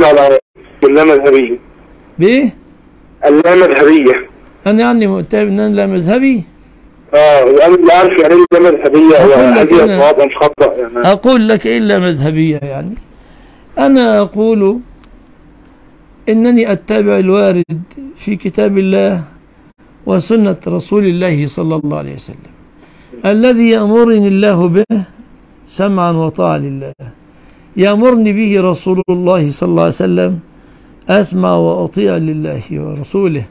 على اللامذهبية. بإيه؟ اللامذهبية. أنا يعني متهم إن أنا لا مذهبي؟ وأنا لا أعرف يعني إيه اللامذهبية، وهذه صواب مش خطأ يعني. أقول لك إيه اللامذهبية يعني؟ أنا أقول إنني أتبع الوارد في كتاب الله وسنة رسول الله صلى الله عليه وسلم الذي يأمرني الله به سمعا وطاعة لله، يأمرني به رسول الله صلى الله عليه وسلم أسمع وأطيع لله ورسوله.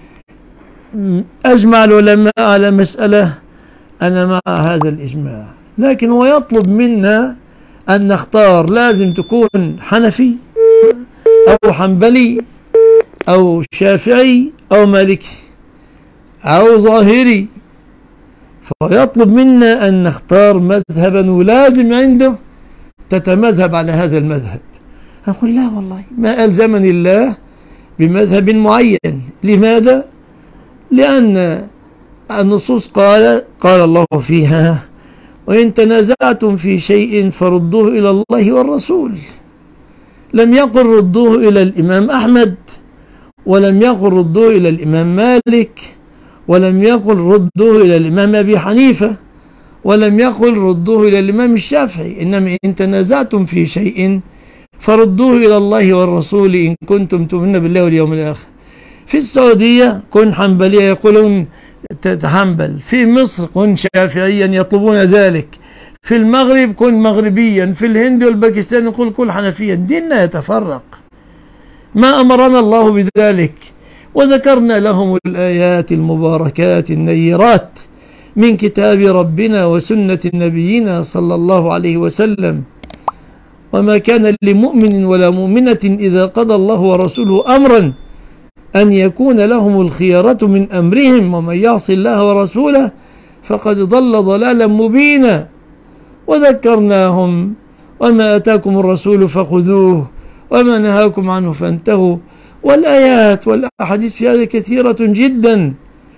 أجمع العلماء على مسألة أنا مع هذا الإجماع، لكن هو يطلب منا أن نختار، لازم تكون حنفي أو حنبلي أو شافعي أو مالكي أو ظاهري، فيطلب منا أن نختار مذهبا ولازم عنده تتمذهب على هذا المذهب. أقول لا والله ما ألزمني الله بمذهب معين. لماذا؟ لأن النصوص قال الله فيها وإن تنازعتم في شيء فردوه إلى الله والرسول. لم يقل ردوه إلى الإمام أحمد، ولم يقل ردوه إلى الإمام مالك، ولم يقل ردوه إلى الإمام أبي حنيفة، ولم يقل ردوه إلى الإمام الشافعي، إنما إن تنازعتم في شيء فردوه إلى الله والرسول إن كنتم تؤمنون بالله واليوم الآخر. في السعودية كن حنبلية يقولون تحنبل، في مصر كن شافعيا يطلبون ذلك، في المغرب كن مغربيا، في الهند والباكستان يقول كن حنفيا. ديننا يتفرق، ما أمرنا الله بذلك، وذكرنا لهم الآيات المباركات النيرات من كتاب ربنا وسنة نبينا صلى الله عليه وسلم. وما كان لمؤمن ولا مؤمنة إذا قضى الله ورسوله أمرا أن يكون لهم الخيرة من أمرهم ومن يعص الله ورسوله فقد ضل ضلالا مبينا. وذكرناهم وما أتاكم الرسول فخذوه وما نهاكم عنه فانتهوا، والآيات والأحاديث في هذا كثيرة جدا.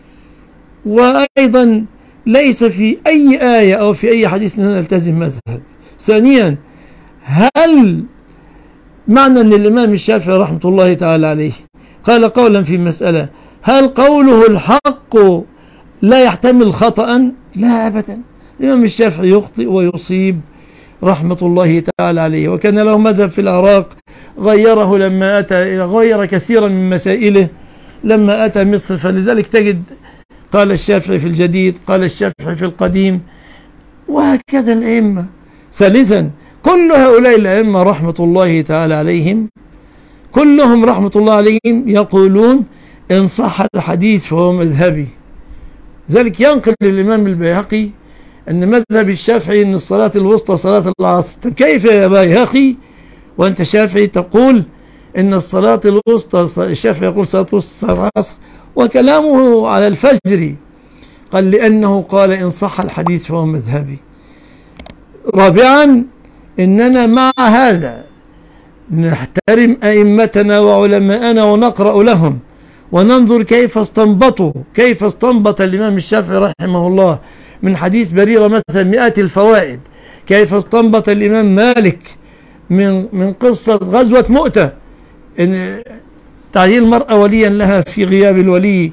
وأيضا ليس في أي آية أو في أي حديث نلتزم مذهب. ثانيا، هل معنى أن الإمام الشافعي رحمة الله تعالى عليه قال قولا في مسألة هل قوله الحق لا يحتمل خطأ؟ لا أبدا، الإمام الشافعي يخطئ ويصيب رحمة الله تعالى عليه، وكان له مذهب في العراق غيره لما أتى، غير كثيرا من مسائله لما أتى مصر، فلذلك تجد قال الشافعي في الجديد، قال الشافعي في القديم، وهكذا الأئمة. ثالثا، كل هؤلاء الأئمة رحمة الله تعالى عليهم كلهم رحمة الله عليهم يقولون إن صح الحديث فهو مذهبي. ذلك ينقل للإمام البيهقي أن مذهب الشافعي أن الصلاة الوسطى صلاة العصر. طب كيف يا بيهقي وأنت شافعي تقول أن الصلاة الوسطى، الشافعي يقول صلاة الوسطى صلاة العصر، وكلامه على الفجر؟ قال لأنه قال إن صح الحديث فهو مذهبي. رابعا، إننا مع هذا نحترم أئمتنا وعلماءنا ونقرأ لهم وننظر كيف استنبطوا، كيف استنبط الإمام الشافعي رحمه الله من حديث بريرة مثلا 100 الفوائد، كيف استنبط الإمام مالك من قصة غزوة مؤتة إن تعيين المرأة وليا لها في غياب الولي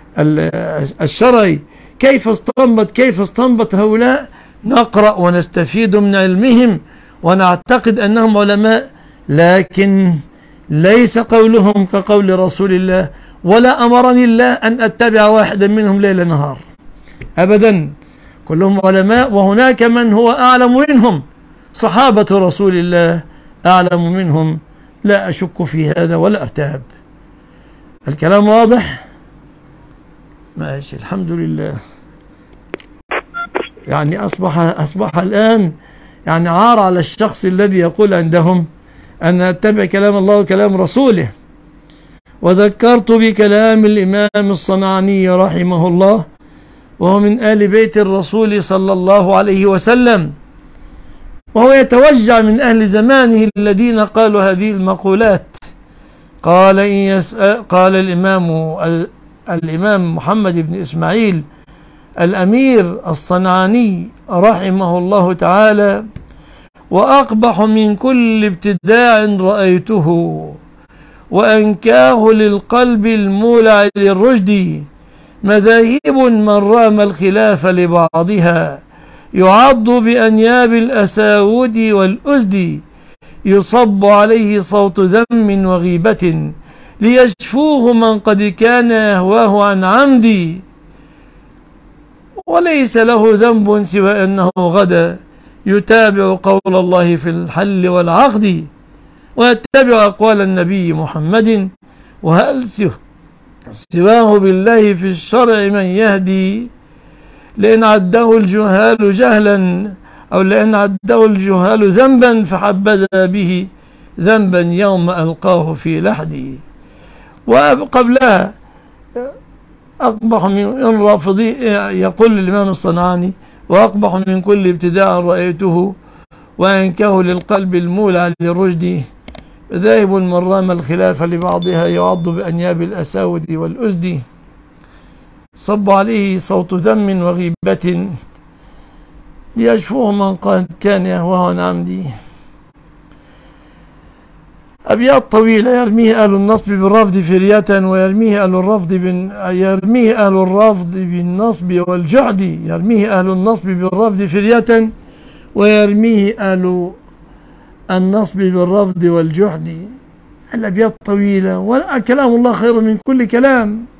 الشرعي، كيف استنبط هؤلاء. نقرأ ونستفيد من علمهم ونعتقد أنهم علماء، لكن ليس قولهم كقول رسول الله، ولا أمرني الله أن أتبع واحدا منهم ليل نهار أبدا، كلهم علماء، وهناك من هو أعلم منهم، صحابة رسول الله أعلم منهم، لا أشك في هذا ولا أرتاب. الكلام واضح؟ ماشي، الحمد لله. يعني أصبح الآن يعني عار على الشخص الذي يقول عندهم أن أتبع كلام الله وكلام رسوله. وذكرت بكلام الإمام الصنعاني رحمه الله، وهو من آل بيت الرسول صلى الله عليه وسلم، وهو يتوجع من أهل زمانه الذين قالوا هذه المقولات. قال الإمام محمد بن إسماعيل الأمير الصنعاني رحمه الله تعالى: وأقبح من كل ابتداع رأيته، وأنكاه للقلب المولع للرشد، مذاهب من رام الخلاف لبعضها، يعض بأنياب الأساود والأسد، يصب عليه صوت ذم وغيبة، ليشفوه من قد كان يهواه عن عمد، وليس له ذنب سوى أنه غدا يتابع قول الله في الحل والعقد، ويتبع أقوال النبي محمد، وهل سواه بالله في الشرع من يهدي، لأن عده الجهال جهلا، أو لأن عده الجهال ذنبا فحبذا به ذنبا يوم ألقاه في لحدي. وقبلها أقبح من الرافضي، يقول الإمام الصنعاني: وأقبح من كل ابتداع رأيته، وأنكه للقلب المولع للرشد، ذاهب من رام الخلاف لبعضها، يعض بأنياب الأساود والأسد، صب عليه صوت ذم وغيبة، ليشفوه من قد كان يهواه عن عمدي. أبيات طويلة يرميه أهل النصب بالرفض فرية، ويرميه أهل الرفض بالنصب والجحد، يرميه أهل النصب بالرفض فرية، ويرميه أهل النصب بالرفض والجحد. الأبيات طويلة، وكلام الله خير من كل كلام.